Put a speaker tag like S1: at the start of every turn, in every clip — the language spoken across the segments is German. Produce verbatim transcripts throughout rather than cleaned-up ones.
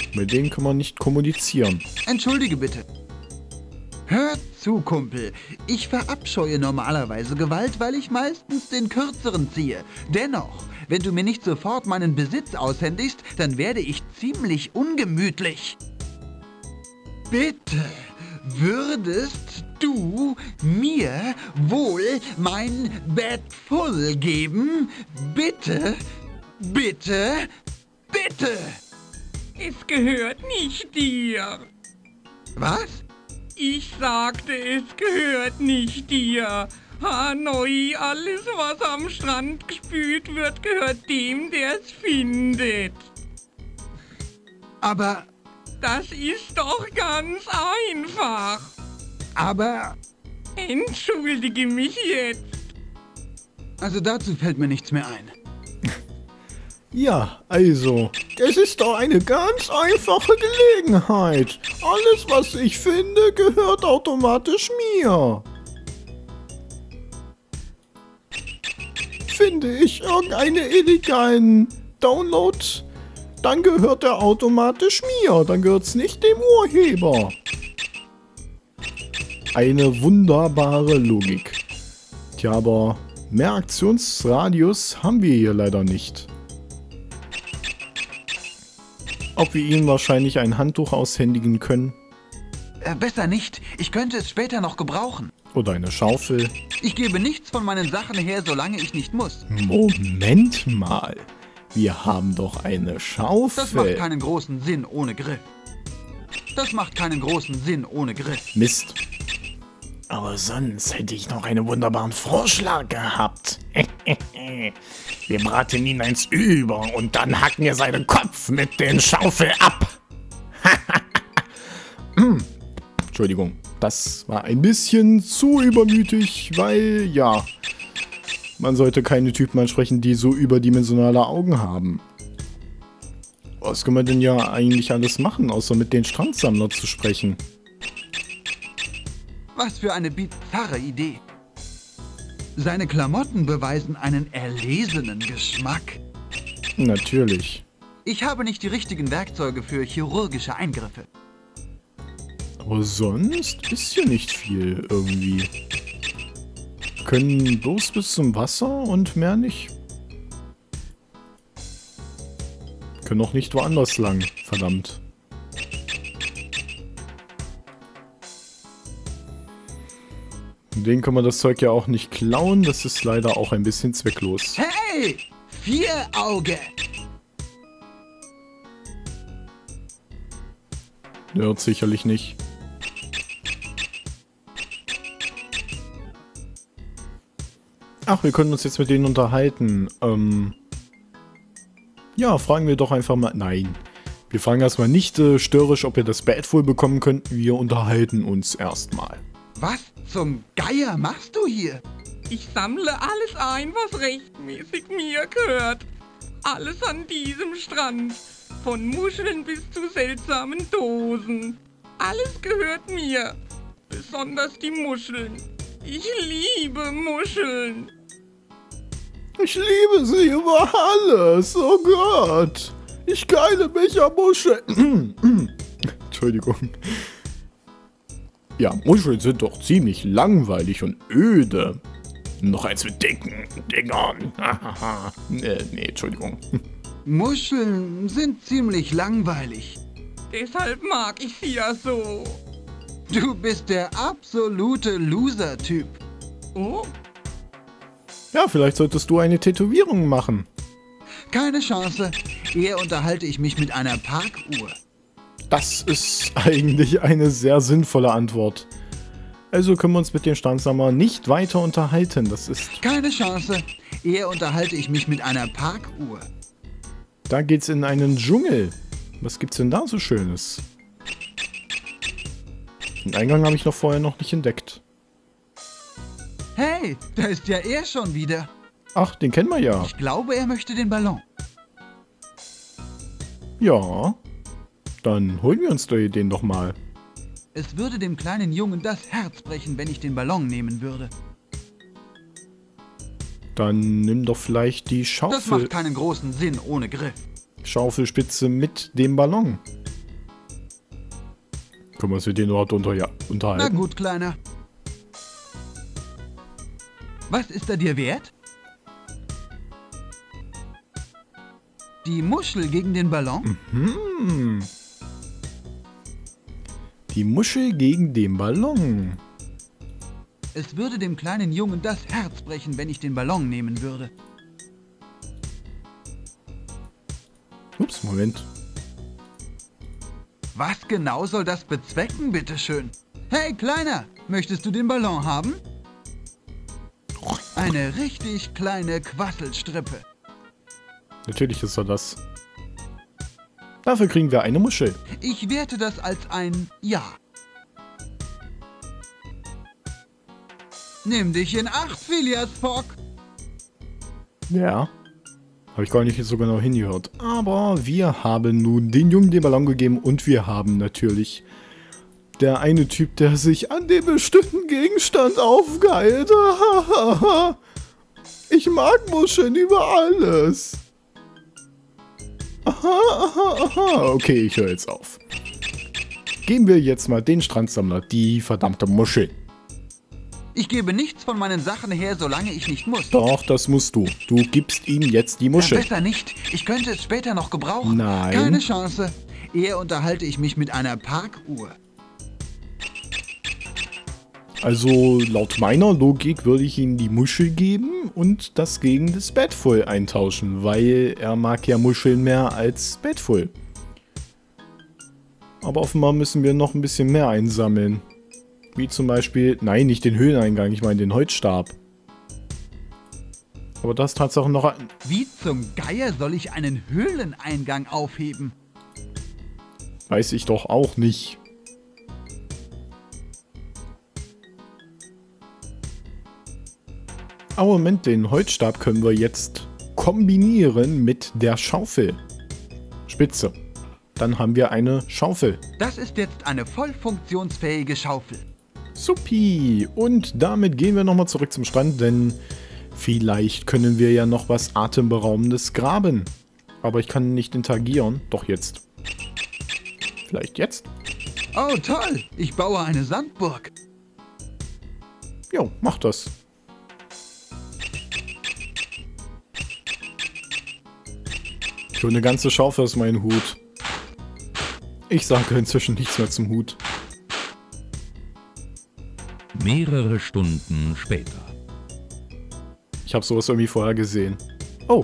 S1: Mit denen kann man nicht kommunizieren.
S2: Entschuldige bitte. Hör zu, Kumpel. Ich verabscheue normalerweise Gewalt, weil ich meistens den Kürzeren ziehe. Dennoch, wenn du mir nicht sofort meinen Besitz aushändigst, dann werde ich ziemlich ungemütlich. Bitte, würdest du mir wohl mein Bett voll geben? Bitte, bitte, bitte.
S3: Es gehört nicht dir.
S2: Was?
S3: Ich sagte, es gehört nicht dir. Hanoi, alles, was am Strand gespült wird, gehört dem, der es findet.
S2: Aber,
S3: Das ist doch ganz einfach.
S2: aber,
S3: Entschuldige mich jetzt.
S2: also dazu fällt mir nichts mehr ein.
S1: Ja, also, es ist doch eine ganz einfache Gelegenheit. Alles, was ich finde, gehört automatisch mir. Finde ich irgendeinen illegalen Download, dann gehört er automatisch mir. Dann gehört es nicht dem Urheber. Eine wunderbare Logik. Tja, aber mehr Aktionsradius haben wir hier leider nicht. Ob wir ihnen wahrscheinlich ein Handtuch aushändigen können.
S2: Äh, besser nicht. Ich könnte es später noch gebrauchen.
S1: Oder eine Schaufel.
S2: Ich gebe nichts von meinen Sachen her, solange ich nicht muss.
S1: Moment mal. Wir haben doch eine Schaufel.
S2: Das macht keinen großen Sinn ohne Griff. Das macht keinen großen Sinn ohne Griff.
S1: Mist. Aber sonst hätte ich noch einen wunderbaren Vorschlag gehabt. Wir braten ihn eins über und dann hacken wir seinen Kopf mit den Schaufel ab. Entschuldigung, das war ein bisschen zu übermütig, weil, ja, man sollte keine Typen ansprechen, die so überdimensionale Augen haben. Was können wir denn ja eigentlich alles machen, außer mit den Strandsammlern zu sprechen?
S2: Was für eine bizarre Idee. Seine Klamotten beweisen einen erlesenen Geschmack.
S1: Natürlich.
S2: Ich habe nicht die richtigen Werkzeuge für chirurgische Eingriffe.
S1: Aber sonst ist hier nicht viel irgendwie. Wir können bloß bis zum Wasser und mehr nicht. Wir können auch nicht woanders lang, verdammt. Den kann man das Zeug ja auch nicht klauen, das ist leider auch ein bisschen zwecklos.
S2: Hey! Vierauge!
S1: Hört sicherlich nicht. Ach, wir können uns jetzt mit denen unterhalten. Ähm ja, fragen wir doch einfach mal... Nein. Wir fragen erstmal nicht äh, störrisch, ob wir das Bett wohl bekommen könnten. Wir unterhalten uns erstmal.
S2: Was zum Geier machst du hier?
S3: Ich sammle alles ein, was rechtmäßig mir gehört. Alles an diesem Strand. Von Muscheln bis zu seltsamen Dosen. Alles gehört mir. Besonders die Muscheln. Ich liebe Muscheln.
S1: Ich liebe sie über alles. Oh Gott. Ich geile mich am Muscheln. Entschuldigung. Ja, Muscheln sind doch ziemlich langweilig und öde. Noch eins mit dicken Dingern. nee, nee, Entschuldigung.
S2: Muscheln sind ziemlich langweilig.
S3: Deshalb mag ich sie ja so.
S2: Du bist der absolute Loser-Typ.
S3: Oh?
S1: Ja, vielleicht solltest du eine Tätowierung machen.
S2: Keine Chance. Eher unterhalte ich mich mit einer Parkuhr.
S1: Das ist eigentlich eine sehr sinnvolle Antwort. Also können wir uns mit den Strandsammlern nicht weiter unterhalten. Das ist...
S2: Keine Chance. Eher unterhalte ich mich mit einer Parkuhr.
S1: Da geht's in einen Dschungel. Was gibt's denn da so Schönes? Den Eingang habe ich noch vorher noch nicht entdeckt.
S2: Hey, da ist ja er schon wieder.
S1: Ach, den kennen wir ja.
S2: Ich glaube, er möchte den Ballon.
S1: Ja. Dann holen wir uns den doch mal.
S2: Es würde dem kleinen Jungen das Herz brechen, wenn ich den Ballon nehmen würde.
S1: Dann nimm doch vielleicht die
S2: Das
S1: Schaufel,
S2: macht keinen großen Sinn ohne Griff.
S1: Schaufelspitze mit dem Ballon. Können wir uns mit denen überhaupt unter, ja, unterhalten?
S2: Na gut, Kleiner. Was ist er dir wert? Die Muschel gegen den Ballon?
S1: Mhm. Die Muschel gegen den Ballon.
S2: Es würde dem kleinen Jungen das Herz brechen, wenn ich den Ballon nehmen würde.
S1: Ups, Moment.
S2: Was genau soll das bezwecken, bitteschön? Hey, Kleiner, möchtest du den Ballon haben? Eine richtig kleine Quasselstrippe.
S1: Natürlich ist er das. Dafür kriegen wir eine Muschel.
S2: Ich werte das als ein Ja. Nimm dich in Acht, Phileas Fogg.
S1: Ja. Habe ich gar nicht so genau hingehört. Aber wir haben nun den Jungen den Ballon gegeben und wir haben natürlich der eine Typ, der sich an dem bestimmten Gegenstand aufgeheilt. Ich mag Muscheln über alles. Aha, aha, aha. Okay, ich höre jetzt auf. Geben wir jetzt mal den Strandsammler die verdammte Muschel.
S2: Ich gebe nichts von meinen Sachen her, solange ich nicht muss.
S1: Doch, das musst du. Du gibst ihm jetzt die Muschel.
S2: Ja, besser nicht. Ich könnte es später noch gebrauchen.
S1: Nein.
S2: Keine Chance. Eher unterhalte ich mich mit einer Parkuhr.
S1: Also laut meiner Logik würde ich ihm die Muschel geben und das gegen das Badful eintauschen, weil er mag ja Muscheln mehr als Badful. Aber offenbar müssen wir noch ein bisschen mehr einsammeln. Wie zum Beispiel, nein, nicht den Höhleneingang, ich meine den Holzstab. Aber das Tatsache noch ein...
S2: Wie zum Geier soll ich einen Höhleneingang aufheben?
S1: Weiß ich doch auch nicht. Aber Moment, den Holzstab können wir jetzt kombinieren mit der Schaufel. Spitze. Dann haben wir eine Schaufel.
S2: Das ist jetzt eine voll funktionsfähige Schaufel.
S1: Supi. Und damit gehen wir nochmal zurück zum Strand, denn vielleicht können wir ja noch was Atemberaubendes graben. Aber ich kann nicht interagieren. Doch jetzt. Vielleicht jetzt?
S2: Oh, toll. Ich baue eine Sandburg.
S1: Jo, mach das. Ich hole eine ganze Schaufel aus meinem Hut. Ich sage inzwischen nichts mehr zum Hut.
S4: Mehrere Stunden später.
S1: Ich habe sowas irgendwie vorher gesehen. Oh.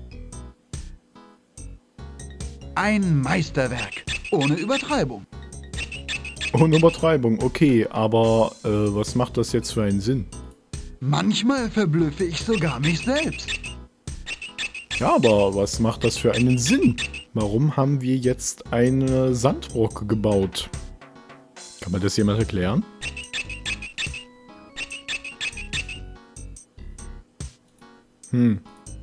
S2: Ein Meisterwerk. Ohne Übertreibung.
S1: Ohne Übertreibung, okay. Aber äh, was macht das jetzt für einen Sinn?
S2: Manchmal verblüffe ich sogar mich selbst.
S1: Ja, aber was macht das für einen Sinn? Warum haben wir jetzt eine Sandburg gebaut? Kann mir das jemand erklären? Hm.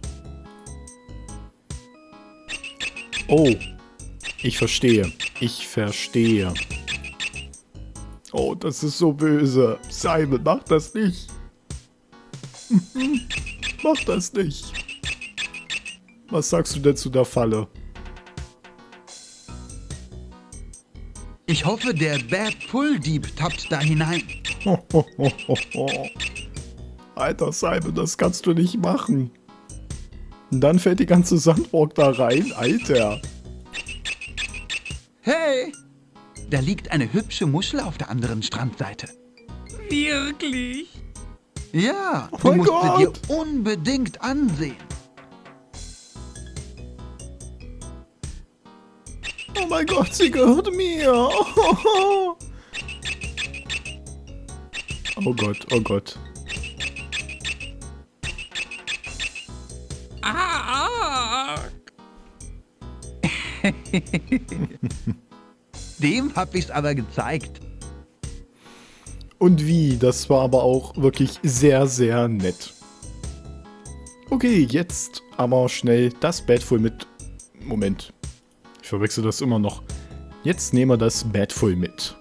S1: Oh. Ich verstehe. Ich verstehe. Oh, das ist so böse. Simon, mach das nicht. Mach das nicht. Was sagst du denn zu der Falle?
S2: Ich hoffe, der Badful-Dieb tappt da hinein.
S1: Ho, ho, ho, ho, ho. Alter Simon, das kannst du nicht machen. Und dann fällt die ganze Sandburg da rein, Alter.
S2: Hey! Da liegt eine hübsche Muschel auf der anderen Strandseite.
S3: Wirklich?
S2: Ja,
S1: Oh
S2: du
S1: mein
S2: musst
S1: Gott.
S2: sie dir unbedingt ansehen.
S1: Oh mein Gott, sie gehört mir. Oh, oh Gott, oh Gott.
S3: Ah, ah.
S2: Dem hab ich's aber gezeigt.
S1: Und wie, das war aber auch wirklich sehr, sehr nett. Okay, jetzt aber schnell das Badful mit... Moment. Ich verwechsel das immer noch. Jetzt nehmen wir das Badful mit.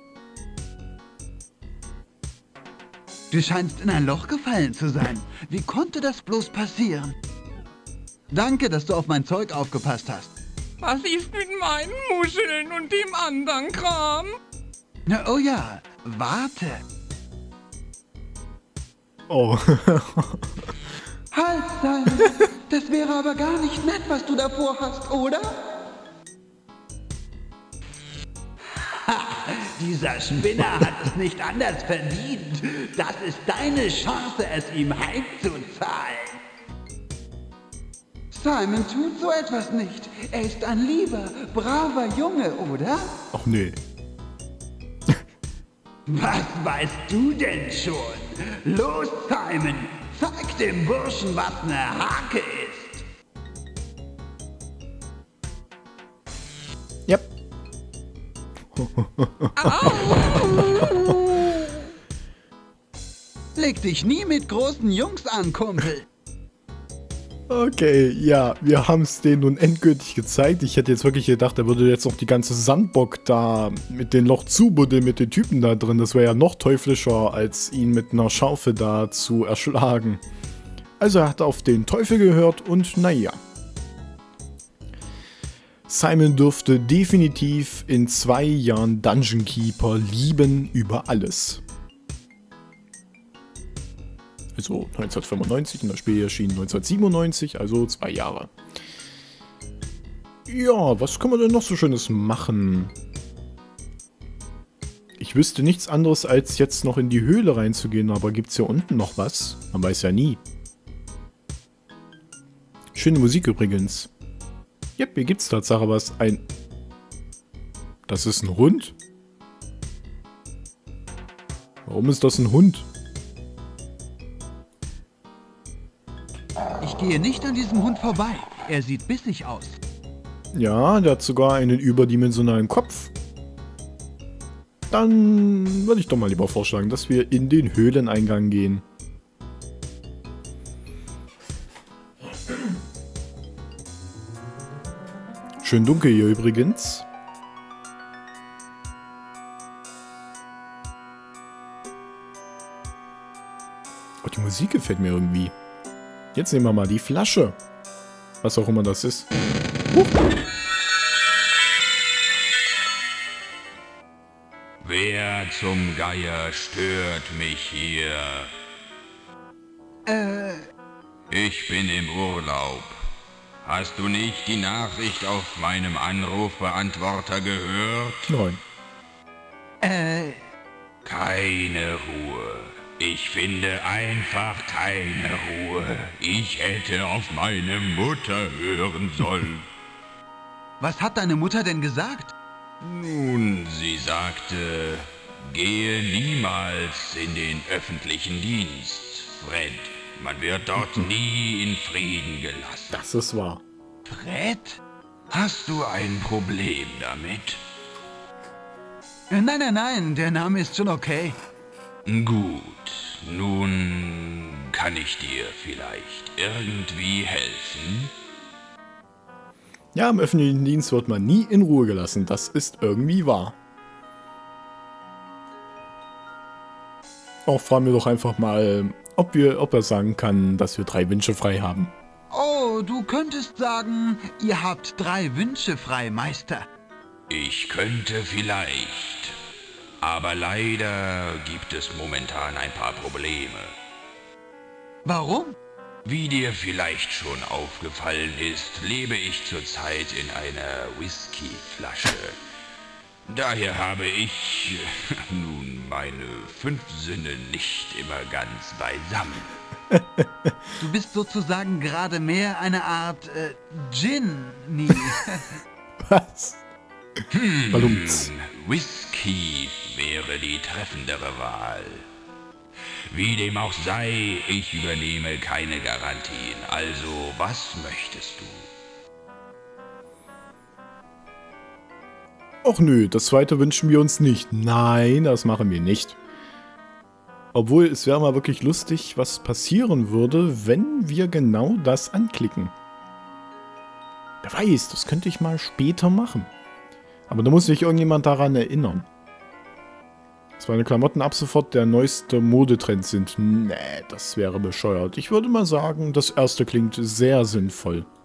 S2: Du scheinst in ein Loch gefallen zu sein. Wie konnte das bloß passieren? Danke, dass du auf mein Zeug aufgepasst hast.
S3: Was ist mit meinen Muscheln und dem anderen Kram?
S2: Na, oh ja, warte.
S1: Oh.
S2: Halt, Simon. Das wäre aber gar nicht nett, was du davor hast, oder? Ha, dieser Spinner hat es nicht anders verdient. Das ist deine Chance, es ihm heimzuzahlen. Simon tut so etwas nicht. Er ist ein lieber, braver Junge, oder?
S1: Ach nee.
S2: Was weißt du denn schon? Los, Simon, zeig dem Burschen, was eine Hake ist.
S1: Yep.
S2: Leg dich nie mit großen Jungs an, Kumpel.
S1: Okay, ja, wir haben es denen nun endgültig gezeigt. Ich hätte jetzt wirklich gedacht, er würde jetzt noch die ganze Sandbock da mit dem Loch zubuddeln, mit den Typen da drin. Das wäre ja noch teuflischer, als ihn mit einer Schaufel da zu erschlagen. Also er hat auf den Teufel gehört und naja. Simon dürfte definitiv in zwei Jahren Dungeon Keeper lieben über alles. Also neunzehnhundertfünfundneunzig und das Spiel erschien neunzehnhundertsiebenundneunzig, also zwei Jahre. Ja, was können wir denn noch so Schönes machen? Ich wüsste nichts anderes, als jetzt noch in die Höhle reinzugehen, aber gibt es hier unten noch was? Man weiß ja nie. Schöne Musik übrigens. Yep, hier gibt es Tatsache was. Ein... Das ist ein Hund? Warum ist das ein Hund?
S2: Ich gehe nicht an diesem Hund vorbei. Er sieht bissig aus.
S1: Ja, der hat sogar einen überdimensionalen Kopf. Dann würde ich doch mal lieber vorschlagen, dass wir in den Höhleneingang gehen. Schön dunkel hier übrigens. Oh, die Musik gefällt mir irgendwie. Jetzt nehmen wir mal die Flasche. Was auch immer das ist. Huch.
S5: Wer zum Geier stört mich hier?
S2: Äh,
S5: Ich bin im Urlaub. Hast du nicht die Nachricht auf meinem Anrufbeantworter gehört?
S1: Nein.
S2: äh,
S5: Keine Ruhe. Ich finde einfach keine Ruhe. Ich hätte auf meine Mutter hören sollen.
S2: was hat deine Mutter denn gesagt?
S5: Nun, sie sagte, gehe niemals in den öffentlichen Dienst, Fred. Man wird dort nie in Frieden gelassen.
S1: Das ist wahr.
S2: Fred?
S5: Hast du ein Problem damit?
S2: Äh, Nein, nein, nein, der Name ist schon okay.
S5: Gut, nun kann ich dir vielleicht irgendwie helfen?
S1: Ja, im öffentlichen Dienst wird man nie in Ruhe gelassen. Das ist irgendwie wahr. Auch fragen wir doch einfach mal, ob, wir, ob er sagen kann, dass wir drei Wünsche frei haben.
S2: Oh, du könntest sagen, ihr habt drei Wünsche frei, Meister.
S5: Ich könnte vielleicht, aber leider gibt es momentan ein paar Probleme.
S2: Warum?
S5: Wie dir vielleicht schon aufgefallen ist, lebe ich zurzeit in einer Whiskyflasche. Daher habe ich nun meine fünf Sinne nicht immer ganz beisammen.
S2: Du bist sozusagen gerade mehr eine Art äh, Gin-Nie.
S1: Was?
S5: Hm,
S1: Balumts.
S5: Whisky wäre die treffendere Wahl. Wie dem auch sei, ich übernehme keine Garantien. Also, was möchtest du?
S1: Och nö, das zweite wünschen wir uns nicht. Nein, das machen wir nicht. Obwohl, es wäre mal wirklich lustig, was passieren würde, wenn wir genau das anklicken. Wer weiß, das könnte ich mal später machen. Aber da muss sich irgendjemand daran erinnern. Dass meine Klamotten ab sofort der neueste Modetrend sind. Nee, das wäre bescheuert. Ich würde mal sagen, das erste klingt sehr sinnvoll.